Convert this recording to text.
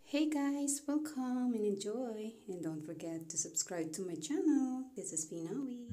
Hey guys, welcome and enjoy. And don't forget to subscribe to my channel. This is Finawi.